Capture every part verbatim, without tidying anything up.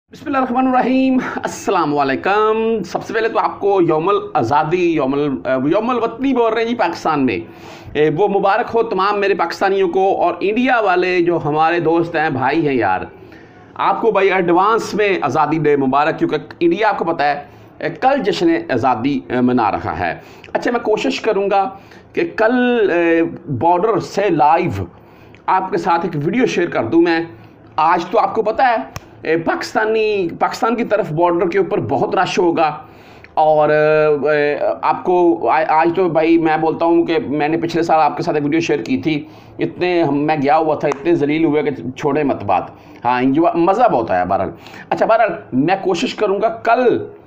बिस्मिल्लाहिर्रहमानिर्रहीम अस्सलाम वालेकुम। सबसे पहले तो आपको यौमुल आज़ादी यौमुल यौमुल वतनी बोल रहे हैं जी पाकिस्तान में, ए, वो मुबारक हो तमाम मेरे पाकिस्तानियों को। और इंडिया वाले जो हमारे दोस्त हैं, भाई हैं यार, आपको भाई एडवांस में आज़ादी डे मुबारक, क्योंकि इंडिया आपको पता है कल जश्न आज़ादी मना रहा है। अच्छा, मैं कोशिश करूँगा कि कल बॉर्डर से लाइव आपके साथ एक वीडियो शेयर कर दूँ मैं। आज तो आपको पता है पाकिस्तानी पाकिस्तान की तरफ बॉर्डर के ऊपर बहुत रश होगा, और आपको आज तो भाई मैं बोलता हूँ कि मैंने पिछले साल आपके साथ एक वीडियो शेयर की थी, इतने हम मैं गया हुआ था, इतने जलील हुए कि छोड़े मत बात। हाँ, इंजॉय मज़ा बहुत आया बहरहाल। अच्छा बहरहाल मैं कोशिश करूँगा कल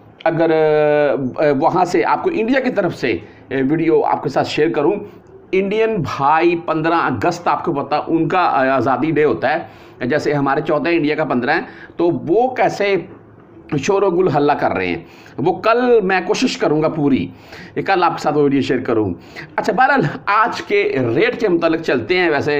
अगर वहाँ से आपको इंडिया की तरफ से वीडियो आपके साथ शेयर करूँ। इंडियन भाई पंद्रह अगस्त आपको पता उनका आज़ादी डे होता है, जैसे हमारे चौदह इंडिया का पंद्रह है, तो वो कैसे शोर गुल हल्ला कर रहे हैं, वो कल मैं कोशिश करूंगा पूरी कल आपके साथ वो वीडियो शेयर करूं। अच्छा बहरहाल आज के रेट के मुतालिक चलते हैं। वैसे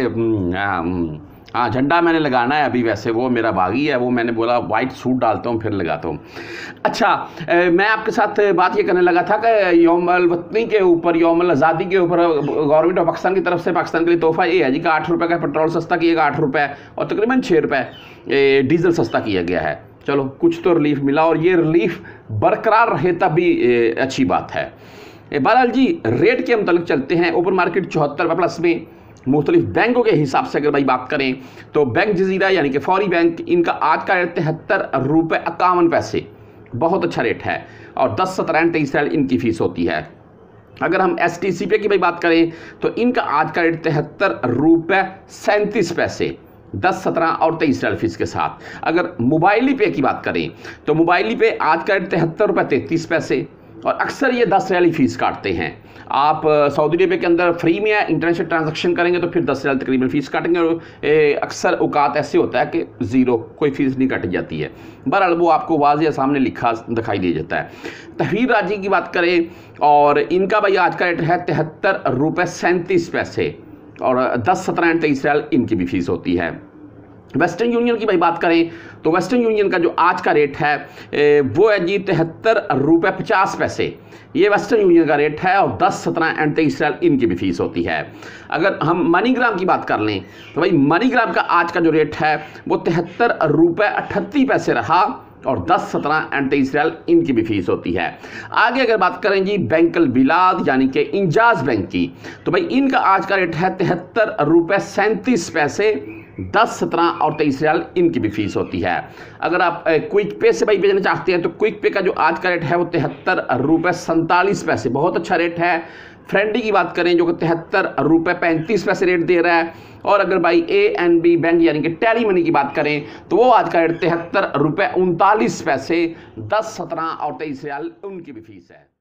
हाँ, झंडा मैंने लगाना है अभी, वैसे वो मेरा बागी है, वो मैंने बोला वाइट सूट डालता हूँ फिर लगाता हूँ। अच्छा, ए, मैं आपके साथ बात ये करने लगा था कि यौमुल वतनी के ऊपर, यौमुल आज़ादी के ऊपर गवर्नमेंट ऑफ पाकिस्तान की तरफ से पाकिस्तान के लिए तोहफा ये है जी कि आठ रुपये का पेट्रोल सस्ता किएगा, आठ रुपये और तकरीबन छः रुपये डीजल सस्ता किया गया है। चलो कुछ तो रिलीफ मिला, और ये रिलीफ बरकरार रहे तभी अच्छी बात है। बहरहाल जी रेट के मुतालिक चलते हैं। ओपन मार्केट चौहत्तर प्लस में मुख्तलिफ बैंकों के हिसाब से अगर भाई बात करें तो बैंक जजीरा यानी कि फौरी बैंक, इनका आज का रेट तिहत्तर रुपये इक्यावन पैसे, बहुत अच्छा रेट है, और दस सत्रह तेईस इनकी फ़ीस होती है। अगर हम एस टी सी पे की भाई बात करें तो इनका आज का रेट तिहत्तर रुपये सैंतीस पैसे, दस सत्रह और तेईस फीस के साथ। अगर मोबाइली पे की बात करें तो मोबाइली पे आज का रेट तिहत्तर रुपये तैंतीस पैसे, और अक्सर ये दस रियाली फ़ीस काटते हैं। आप सऊदी अरबिया के अंदर फ्री में इंटरनेशनल ट्रांजैक्शन करेंगे तो फिर दस रियाल तकरीबन फ़ीस काटेंगे, और अक्सर औकात ऐसे होता है कि ज़ीरो, कोई फ़ीस नहीं काटी जाती है। बहरहाल वो आपको वाज़ेह सामने लिखा दिखाई दे जाता है। तहवीर राजी की बात करें और इनका भाई आज का रेट है तिहत्तर रुपये सैंतीस पैसे, और दस सत्रह तेईस रियाल इनकी भी फ़ीस होती है। वेस्टर्न यूनियन की भाई बात करें तो वेस्टर्न यूनियन का जो आज का रेट है वो है जी तिहत्तर रुपये पचास पैसे, ये वेस्टर्न यूनियन का रेट है, और दस सत्रह एंड तेईस रियाल इनकी भी फीस होती है। अगर हम मनीग्राम की बात कर लें तो भाई मनीग्राम का आज का जो रेट है वो तिहत्तर रुपये अठत्ती पैसे रहा, और दस सत्रह एंड तेईस रियाल इनकी भी फीस होती है। आगे अगर बात करें जी बैंकल बिलाद यानी कि इंजाज बैंक की, तो भाई इनका आज का रेट है तिहत्तर रुपये सैंतीस पैसे, दस सत्रह और तेईस रियाल इनकी भी फीस होती है। अगर आप क्विक पे से भाई भेजना चाहते हैं तो क्विक पे का जो आज का रेट है वो तिहत्तर रुपये सैंतालीस पैसे, बहुत अच्छा रेट है। फ्रेंडी की बात करें जो कि तिहत्तर रुपये पैंतीस पैसे रेट दे रहा है, और अगर भाई ए एन बी बैंक यानी कि टेली मनी की बात करें तो वो आज का रेट तिहत्तर रुपये उनतालीस पैसे, दस सत्रह और तेईस रियाल उनकी भी फीस है।